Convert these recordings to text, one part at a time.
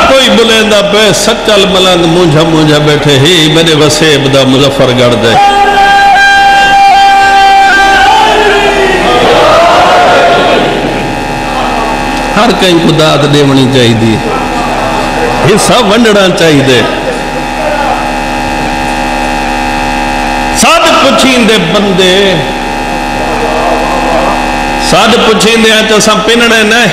کوئی بلندہ پہ سچل ملنگ مونجھا مونجھا بیٹھے ہی میرے وسیب دا مظفر گڑھ دے ہر کہیں کو داد دیونی چاہی دی حصہ ونڈنا چاہی دے ساد پچھین دے بندے ساد پچھین دے آتا سا پننے نہیں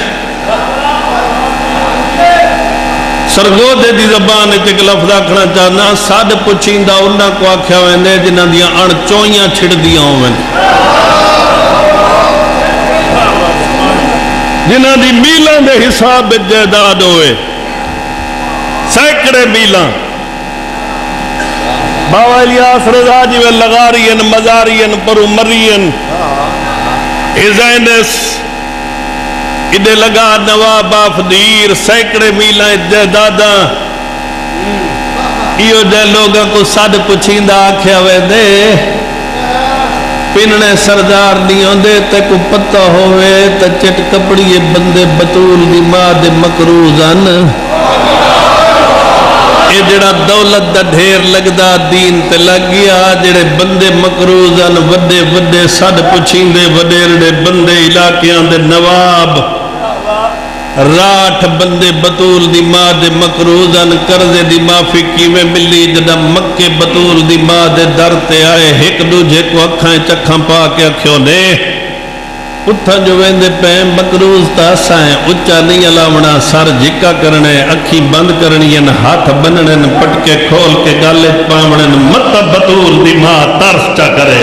سرگو دے دی زبان ایک لفظ آکھنا چاہنا ساد پچھین دا انہا کو آکھیا ہوئے جنہ دیا اڑ چوئیاں چھڑ دیا ہوئے جنہ دی میلان دے حساب جیداد ہوئے سیکڑے میلان بابا الیاس رضا جی وے لغارین مزارین پرو مرین ایزینس ادھے لگا نواب آفدیر سیکڑے میلان جیدادہ ایو جے لوگاں کو ساد پچھیندہ آکھیا ہوئے دے پننے سردار نہیں ہوندے تے کو پتہ ہوئے تے چٹ کپڑی بندے بطول دی ماں دے مقروضان اے جڑا دولت دا ڈھیر لگدا دین تے لگ گیا جڑے بندے مقروضان وڈے وڈے سد پچھیندے وڈیرڑے بندے علاقیاں دے نواب راٹھ بندے بطول دی ماں دے مقروضان قرضے دی معافی کیویں ملی جدا مکے بطول دی ماں دے در تے آئے ایک دوجھے کو اکھائیں چکھاں پا کے اکھیوں نے اتھا جو ویندے پہ مقروض تاسائیں اچھا نہیں علامنا سر جکا کرنے اکھی بند کرنین ہاتھ بننن پٹکے کھول کے گالے پامنن مت بطول دی ماں ترس چا کرے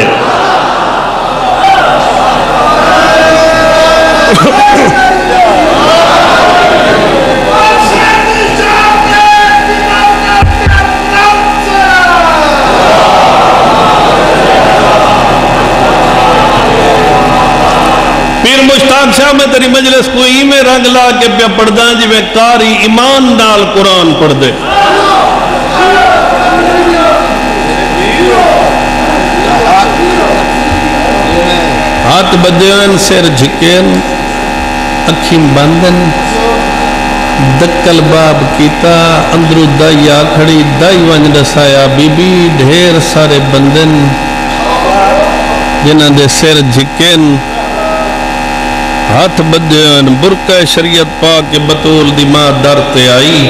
پیر مشتاق شاہ میں تیری مجلس کو ہی میں رنگ لا کے پہ پڑھداں جی میں کاری ایمان نال قرآن پڑھ دے ہاتھ بدیان سیر جھکین اکھیں بندن دکل باب کیتا اندرو دائی آکھڑی دائی ونج رسایا بی بی ڈھیر سارے بندن جنہ دے سیر جھکین ہاتھ بدیان برکہ شریعت پاک بطول دی ماں درتے آئی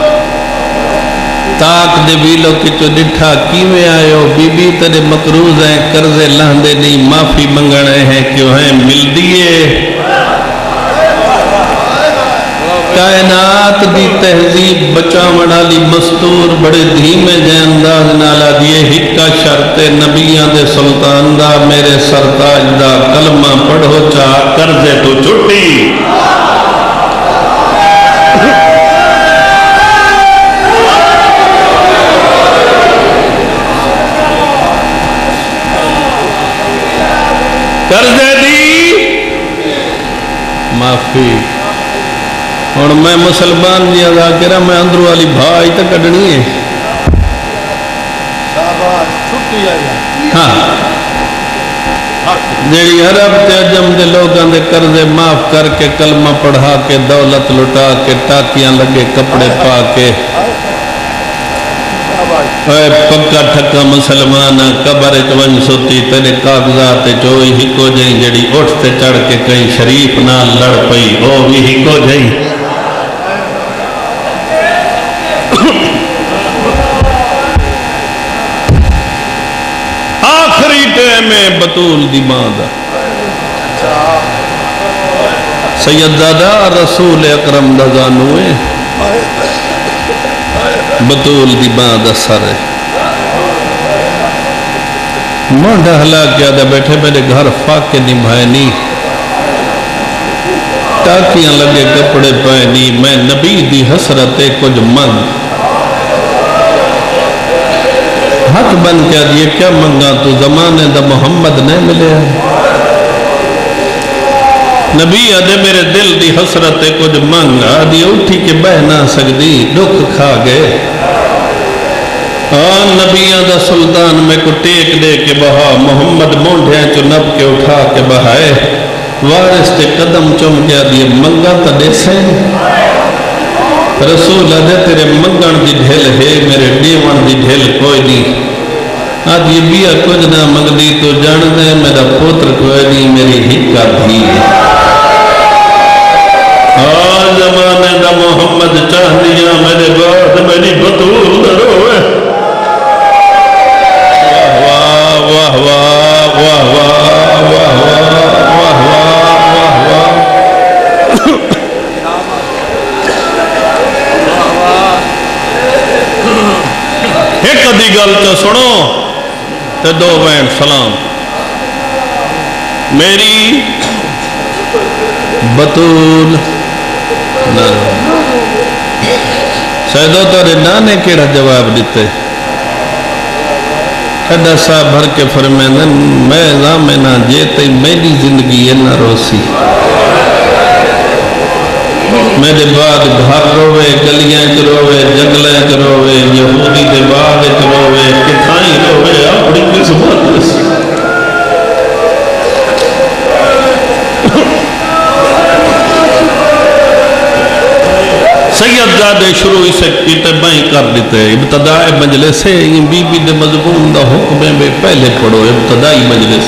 تاک دے بیلو کی چو ڈٹھا کیویں آئیو بی بی ترے مقروض ہیں قرضے لہندے نہیں معافی منگنے ہیں کیوں ہیں مل دیئے کائنات دی تہذیب بچاونا لی مستور بڑے دھیمے جے انداز نالا دیئے ہکا شرط نبیان دے سلطان دا میرے سرتاج دا کلمہ پڑھو چاہ کرزے تو چھٹی کرزے دی معافی اور میں مسلمان جی ادا کرا میں اندر والی بھائی تک کڑنی ہے ہاں جیڑی عرب تے عجم دے لوگاں دے قرضے معاف کر کے کلمہ پڑھا کے دولت لٹا کے ٹاکیاں لگے کپڑے پا کے اے پکا ٹھکا مسلمان قبر ون سوتی تیرے کاغذات چوئی ہکو جائیں جڑی اٹھتے چڑھ کے کئی شریف نہ لڑ پئی او بھی ہکو جائیں آخری ٹیم بطول دی ماں دا سیدزادہ رسول اکرم دا زانوے بطول دی ماں دا سر مانڈا ہلا کیا دا بیٹھے میرے گھر فاقے نبھائے نہیں ٹاکیاں لگے کپڑے پائے نہیں میں نبی دی حسرتے کچھ منگ ہاتھ بن کیا دیئے کیا منگا تو زمانے دا محمد نہیں ملے نبی آدھے میرے دل دی حسرتے کچھ منگا دی اٹھی کے بہ نہ سکتی دکھ کھا گئے نبی آدھا سلطان میں کو ٹیک دے کے بہا محمد مونڈے چو نب کے اٹھا کے بہائے وارث تے قدم چم کیا دیئے منگا تا دے سے رسول آدھے تیرے منگن دی ڈھل ہے میرے ڈیون دی ڈھل کوئی نہیں. آج یہ بیا کچھ نہ منگدی تو جان دے میرا پوتر کوئی نہیں میری ہکا دھی ہے. آج زمانے دا محمد چاہ دیا میرے بعد میری بطول روے. واہ واہ واہ واہ واہ واہ واہ واہ واہ واہ. ایک ادھی گل تو سنو تے دو بین سلام. میری بطول سیدو تورے نانے کیڑا جواب دیتے کھڑا صاحب بھر کے فرمیندن میں زامنہ جیتے میری زندگی نہ روسی. میرے بعد گھر روے گلیاں روے جنگلیں روے یہودی دے بعد روے کتھائیں روے اپنی قسمت رسی. سید زادے شروع اسے کیتے بائیں کر دیتے. ابتدائی مجلس سے بی بی دے مضمون دا حکمیں میں پہلے پڑھو. ابتدائی مجلس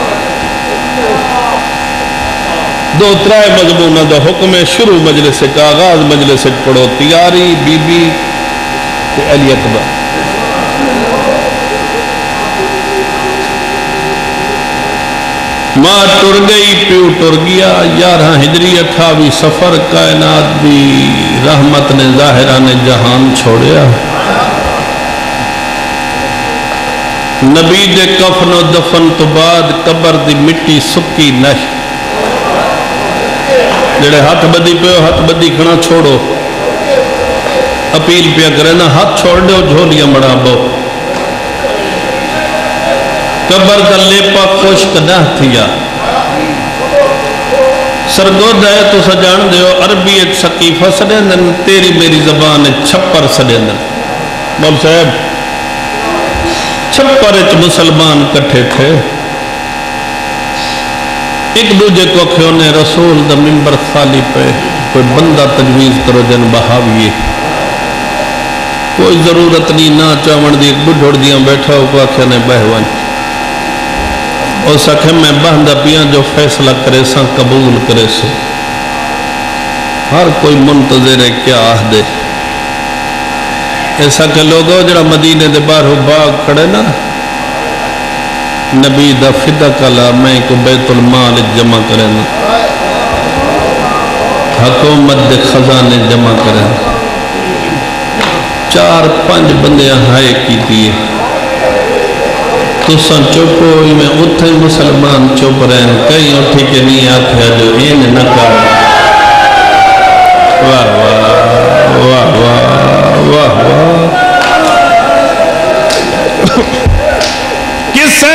دو ترائے مضمونہ دا حکم شروع مجلس کا آغاز مجلس پڑھو. تیاری بی بی تے علی اکبر. ماں ٹر گئی پیو ٹر گیا. 11 ہجری 28 سفر کائنات بھی رحمت نے ظاہرہ نے جہان چھوڑیا. نبی دے کفن و دفن تو بعد قبر دی مٹی سکی نہیں. جڑے ہاتھ بدی پہ ہاتھ بدی کھنا چھوڑو. اپیل پہ کرے نا ہاتھ چھوڑ دو جھولیاں بڑا بو. قبر دا لیپا خوشک نہ تھیا. سرگود ہے تو سجان دیو عربی ایک سقیفہ سڑیندن تیری میری زبان چھپر سڑیندن. باب صاحب چھپر ایک مسلمان کٹھے تھے. ایک دوجہ کو کھونے رسول دا منبر خالی پہ کوئی بندہ تجویز کرو جن بہاویے. کوئی ضرورت نہیں نہ چاون دی ایک بڑھڑ دیاں بیٹھا ہو کو کھونے بہوان. اور سکھے میں بہندہ پیاں جو فیصلہ کرے ساں قبول کرے سو. ہر کوئی منتظر ہے کیا آہ دے. ایسا کہ لوگوں جڑا مدینے دے باہر باغ کھڑے نا نبی دا فدہ کلا میں کو بیت المال جمع کرنا. حکومت دے خزانے جمع کرنا. 4-5 بندے ہائے کی دیئے. تو سن چوپو میں اتھے مسلمان چوپ رہن کئی اٹھے کے نہیں آتے جو این نہ کر. واہ واہ واہ واہ واہ واہ. کسے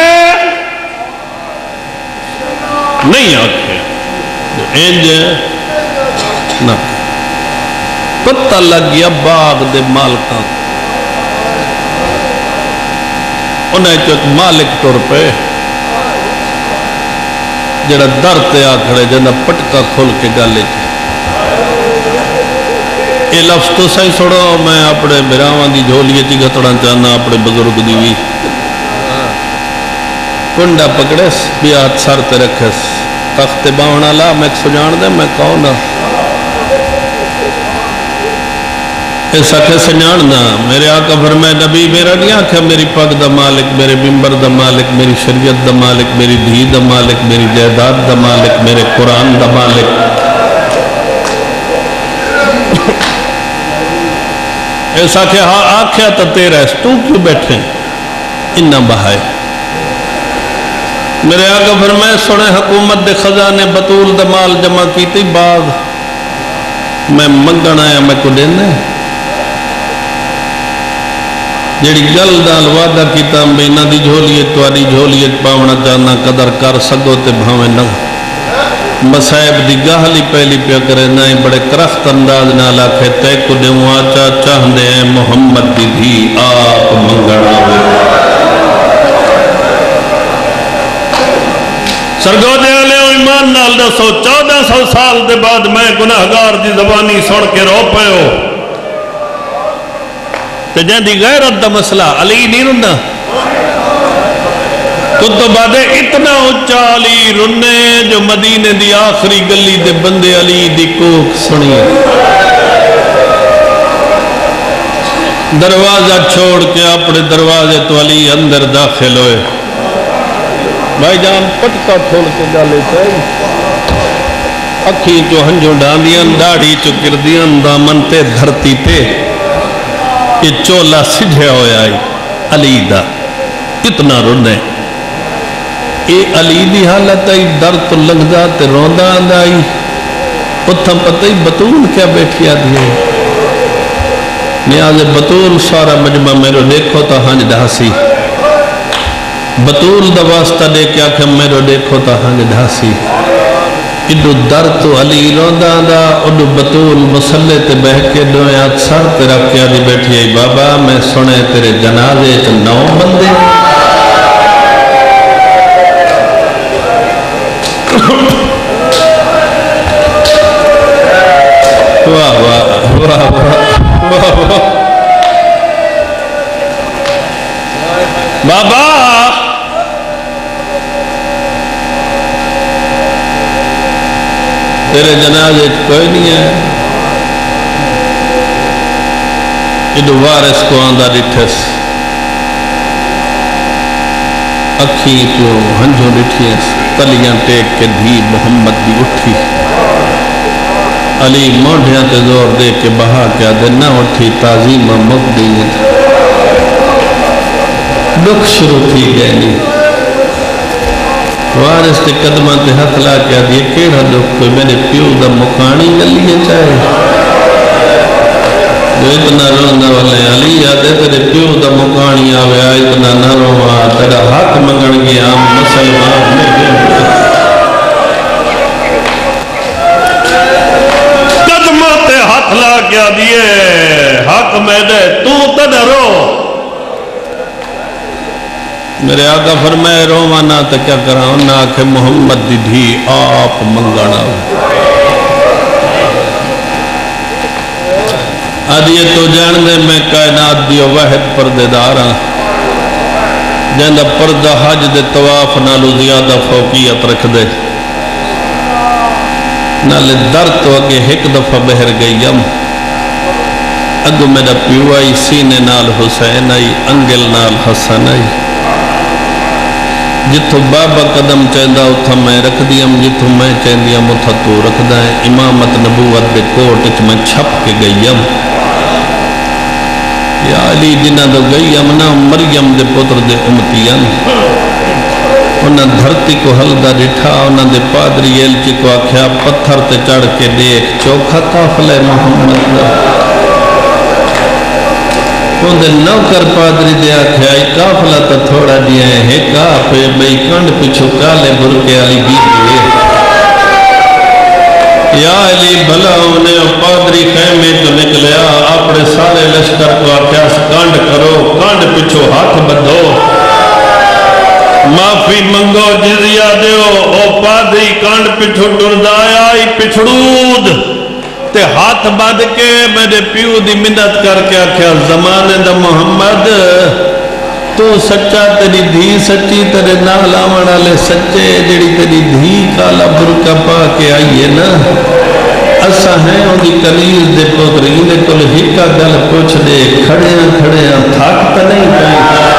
نہیں آتے انج نہ پتہ لگ گیا باغ دے مالکاں. انہیں چوک مالک ٹور پہ جڑا در تے آ کھڑے جنہ پٹکا کھول کے گالے چے. یہ لفظ تو صحیح سوڑو میں اپنے براوان دی جھولیے چی گھتڑا چاہنا اپنے بزرگ دیوی. کنڈا پکڑے بیات سر تے رکھے تخت باونا لا میں سجان دے میں کہوں ایسا کہ سجان دا میرے آقا فرمائے نبی میرا نہیں آکھا میری پاک دا مالک میرے ممبر دا مالک میری شریعت دا مالک میری دھی دا مالک میری جائیداد دا مالک میرے قرآن دا مالک. ایسا کہ ہاں آکھیا تا تیرا ہے تو کیوں بیٹھے انہا بہائے. میرے آقا فرمائے سنے حکومت دے خزانے بطول دا مال جمع کی تھی باغ میں منگن آیا میں کو دینے. جیڑی گل دال وعدہ کیتا بینا دی جھولیت تواری جھولیت پاونا جانا قدر کر سگو تے بھاویں نہ. مسائب دی گاہلی پہلی پیا کرے نائیں بڑے کرخت انداز نہ لاکھے تے کو دیوں آچا چاہندے ہیں محمد دی دھی آپ منگن آوے. سرگو دے علیہ ایمان نال دسو 1400 سال دے بعد میں گناہگار دی زبانی سن کے رو پہو تے جہاں غیرت دا مسئلہ علی نہیں رندا تو بعد اتنا اچا علی رنے جو مدینے دی آخری گلی دے بندے علی دی کوک سنی دروازہ چھوڑ کے اپنے دروازے تو علی اندر داخل ہوئے بھائی جان پٹکا کھول کے گالے چاہیے اکھی چو ہنجو ڈاندیاں داڑھی چو کردیاں دامن تے دھرتی تے یہ چولا سجھے ہویا آئی علی دا اتنا رنے اے علی دی حالت آئی درد تو لگدا تے روندہ آندہ آئی اتھا پتہ ہی بطول کیا بیٹھی آدھی ہے نیاز بطول سارا مجمع میرے دیکھو تا ہنج ڈھاسی بطول دا واسطہ دے کے آکھے میرے دیکھو تا ہنج ڈھاسی اڈو درد تو علی روندہ آندہ اڈو بطول مسلح تے بہ کے دویات سر تے رکھ کے آدھی بیٹھی آئی بابا میں سنے تیرے جنازے چ 9 بندے واہ واہ واہ واہ بابا تیرے جنازے کوئی نہیں ہے ادو وارث کو آندہ ڈٹھس اکھی کو ہنجوں ڈٹھیس تلیاں ٹیک کے دھی محمد دی اٹھی علی موڑھیاں تے زور دے کے بہا کیا دے نہ اٹھی تعظیم مک دیئے دکھ شروع تھی گئے نہیں وارث تے قدمہ تے ہتھ لا کیا دیئے کیڑا دکھ کوئی میرے پیو دا مکانی گلیے چاہے جو اتنا روندہ والے علی یادے تیرے پیو دا مکانی آوے اتنا نہ رواں تیرا حق منگن گیا مسلمان میں گئے ہاتھ لا کیا دیئے حق میں دے تو تدرو میرے آقا فرمائے رومانا تا کیا کراؤں نا کہ محمد دی دھی آپ منگانا آدھیے تو جان دے میں کائنات دیو واحد پردے داراں جاندہ پردہ حج دے طواف نالو زیادہ فوقیت رکھ دے نالے در تو اگے ایک دفعہ بہر گئیم اگو میرا پیو آئی سینے نال حسین آئی انگل نال حسن آئی جتو بابا قدم چاہندہ اتھا میں رکھ دیم جتو میں چاہندیم اتھا تو رکھ دائیں امامت نبوت دے کوٹ اچ میں چھپ کے گئیم یا علی جنہ دو گئیم نا مریم دے پتر دے امتیان انہاں دھرتی کو حلدہ ڈٹھا انہاں دے پادری ایلچی کو آکھیا پتھر تے چڑھ کے دیکھ چوکھا قافلہ محمد دا اندھے نوکر پادری دے آکھیا ای قافلہ تا تھوڑا دیا ہے ایک آپے بھئی کنڈ پچھو کالے برکے آلی بھی دیئے یا علی بھلا انہیں پادری خیمے تو نکلیا اپنے سارے لشکر کو آکھیا کنڈ کرو کنڈ پچھو ہاتھ بدھو معافی منگو جزیہ دیو او پادری کانڈ پچھو ڈردایا ای پچھڑود تے ہاتھ باد کے میرے پیو دی منت کر کے آکھیا زمانے دا محمد تو سچا تیری دھی سچی تیرے نالاوڑا لے سچے جڑی تیری دھی کالا برکا پا کے آئیے نا اسا ہیں ان دی کلیز دے پوترین دے کل ہکا گل پوچھ دے کھڑیاں کھڑیاں تھاکتا نہیں پائیں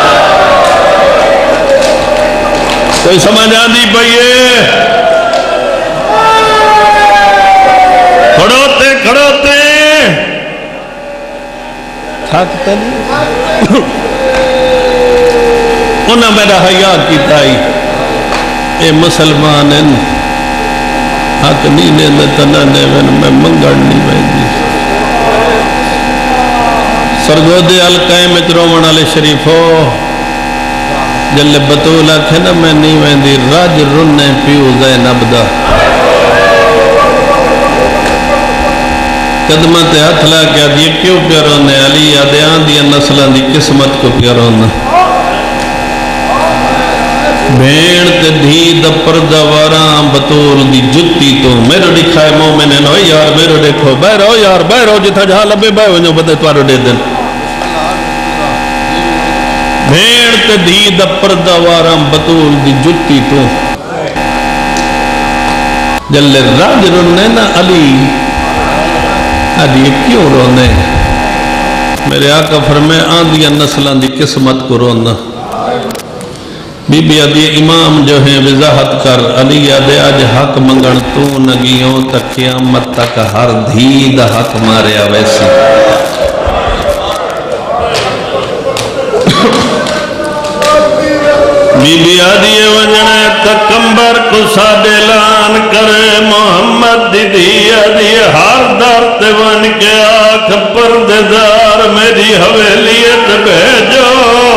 کوئی سمجھ آندی پئیے کھڑوتے کھڑوتے تھاکتا نہیں انہاں میرا حیاء کی تائی اے مسلمان ہیں حق نہیں نے تنہ نے میں منگڑ نہیں بیدی سرگودے القائم اترومن علی شریفو جل بطولہ کھنا میں نہیں ویندی راج رننے پیو زینب دا قدمت ہاتھ لا کیا دیئے کیوں پیارونے علی آدھیان دیا نسلان دی قسمت کو پیارونے بھین تے دھی دا پردہ واران بطول دی جتی تو میرے دکھائے مومنین ہوئی یار میرے دیکھو بیرو یار بیرو جتا جہاں لبے بے ہوئے بدے توارو دے دن بھیڑ تے دھی دا پردہ واراں بطول دی جتی تو جلے راج رونے نا علی یہ کیوں رونے میرے آقا فرمائے آندیا نسلان دی قسمت کو رونا بی بی آدھی امام جو ہیں وضاحت کر علی آدھے آج حق منگن تو نگیوں تک قیامت تک ہر دھی دا حق ماریا ویسی بی بی آدھی وجنے تکمبر کو سادے لان کرے محمد دی آدھی ہر درد ون کے آنکھ پرددار میری حویلیت بھیجو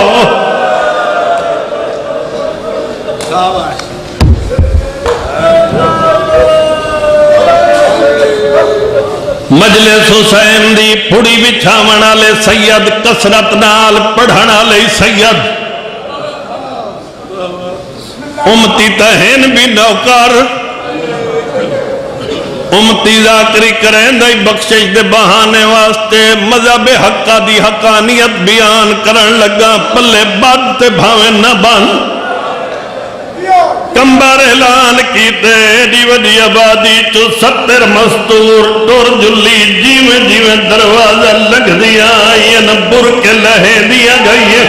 مجلس حسین دی پھڑی بچھاونا لے سید کسرت نال پڑھانا لے سید امتی تہین بھی نوکر امتی ذاکری کریں دائی بخشش دے بہانے واسطے مذہب حقہ دی حقانیت بیان کرن لگا پلے بد تے بھاویں نہ بن کمبر اعلان کیتے دی وڈی آبادی چو 70 مستور ٹور جلی جیویں جیویں دروازہ لگ دیا یہ بر کے لہے دیا گئی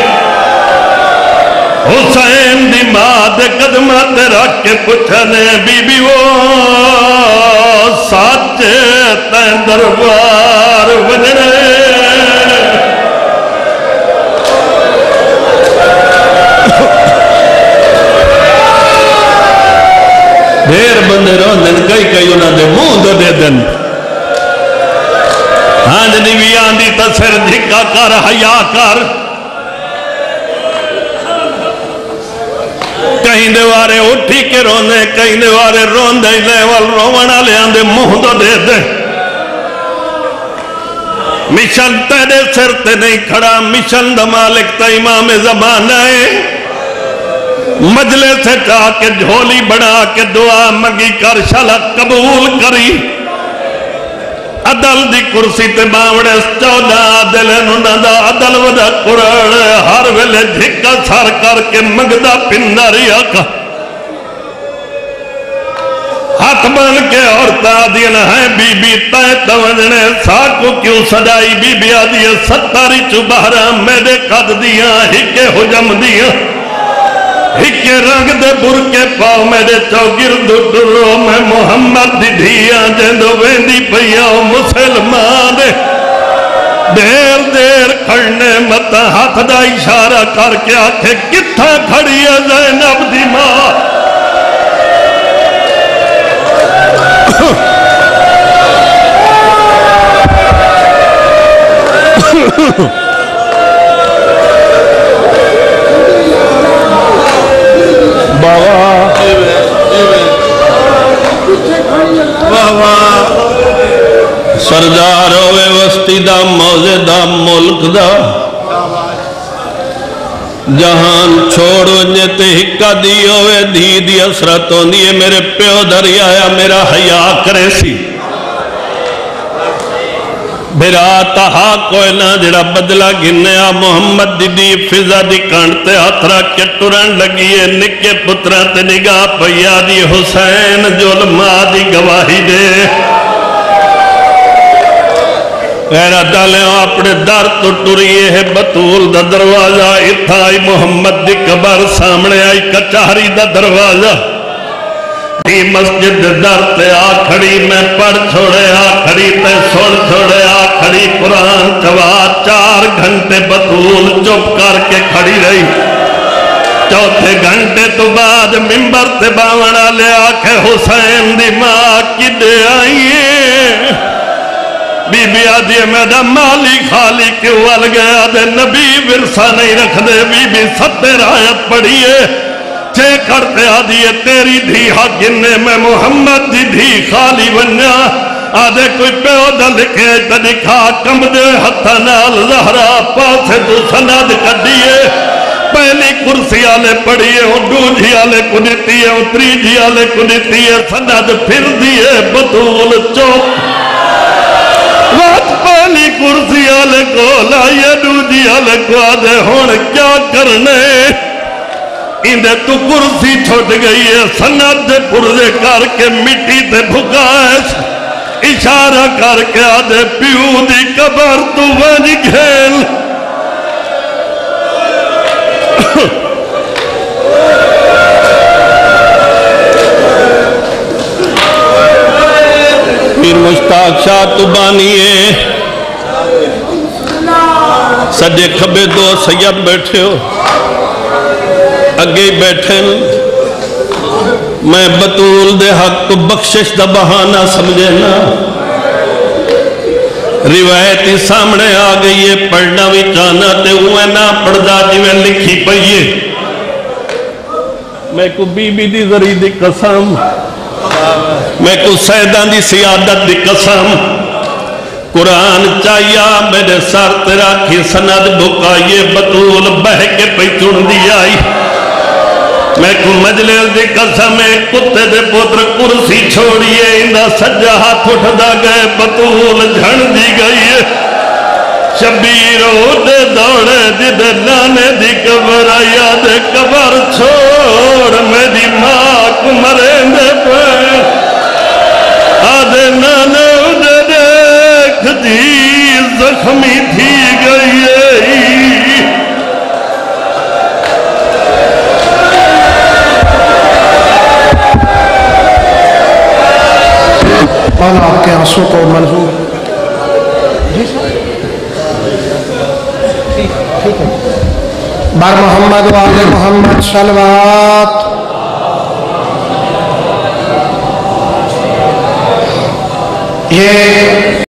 حسین دی ماں دے قدمات رکھ کے پوچھنے بی بی وہ ساچے تین دربار وجنے دیر بندے روندن کئی انہاں دے منہ دے دن ہاں جنی بھی آندی تصر دھکا کر حیا کر کہیں دیوارے اٹھی کے رونے کہیں دیوارے روندے لیوال رونا لے آندے منہ دے دے مشن تیرے سر تے نہیں کھڑا مشن دا مالک تا امام زمان ہے مجلس سے چاہ کے جھولی بڑھا کے دعا مگی کر شالا قبول کری عدل دی کرسی تے باوڑے 14 عدل انہوں دا عدل ودا قرآن ہر ویلے دھکا سار کر کے مگدہ پنداری آقا ہاتھ بن کے عورتہ دین ہے بی بی تائیں توجنے ساکو کیوں سجائی بی بی آدھی 70 چوبہرہ میرے قد دیا ہی کے حجم دیا ہکے رنگ دے برکے پاؤ میرے چوگر ڈرو میں محمد دی دھیاں جندو ویندی پیاؤ مسلمان دیر دیر کھڑنے متا ہاتھ دا اشارہ کر کے آکھے کتھا کھڑی ہے زینب دی ماں سردار ہوئے وستی دا موزے دا ملک دا جہان چھوڑو جتے ہکا دی ہوئے دھی دی اسرتوں دیئے میرے پیو دری آیا میرا حیاء کرے سی بھرا تہا کوئی نہ جڑا بدلہ گنیا محمد دی فضا دی کانٹتے ہتھرا کے ٹرن لگیے نکے پترہ تے نگاہ پیا دی حسین جولمہ دی گواہی دے غیرہ ڈالیں اپنے در تو ٹریے ہے بطول دا دروازہ اتھائی محمد دی قبر سامنے آئی کچہری دا دروازہ دی مسجد در تے آکھڑی میں پڑھ چھوڑے آکھڑی تے سن چھوڑے آکھڑی قرآن چوا 4 گھنٹے بطول چپ کر کے کھڑی رہی چوتھے گھنٹے تو بعد ممبر تے باونا لے آکھے حسین دی ماں کی دے آئیے بی بی آدھی میڈا مالی خالی کیوں وال گیا دے نبی ورثہ نہیں رکھ دے بی بی 70 آیت پڑھیے چھے کرتے آدھیے تیری دھی حق گننے میں محمد دی دھی خالی بنیا آدھے کوئی پیودہ لکھے تا دکھا کم دے حتہ نال زہرہ پاسے تو سند کڈیے پہلی کرسی آلے پڑھیے دوجھی آلے کو دیتیے تریجھی آلے کو دیتیے سند پھر دیئے بطول چوک وقت پہلی کرسی والے کو لائیے دوجی والے کو آدھے ہون کیا کرنے اندے تو کرسی چھوٹ گئی ہے سند دے پردے کر کے مٹی تے بھگائش اشارہ کر کے آدھے پیو دی قبر تو ونج گھیل پیر مشتاق شاہ تبانیے سجے کھبے دو سید بیٹھے ہو اگے بیٹھے میں بطول دے حق کو بخشش دا بہانہ سمجھے نا روایت ہی سامنے آ گئی ہے پڑھنا بھی چاہنا تے ہوئے نا پڑھدا جی میں لکھی پئیے میں کو بی بی دی ذری دی قسم میں کو سیدان دی سیادت دی قسم قرآن چاہیا میرے سر تیرا کی سند بھکائیے بطول بہ کے پہ چن دی آئی میں کو مجلس دی قسم کتے دے پتر کرسی چھوڑیے اندہ سجا ہاتھ اٹھدا گئے بطول جھڑ دی گئی ہے شبیر دے دوڑے جدے نانے دی قبر آیا دے قبر چھوڑ میری ماں کو مرے دے پہ آدھے نانے دے دیکھ دی زخمی تھی گئی ہے مولا آپ کے آنسوں کو منظور بر محمد و آل محمد صلوات یہ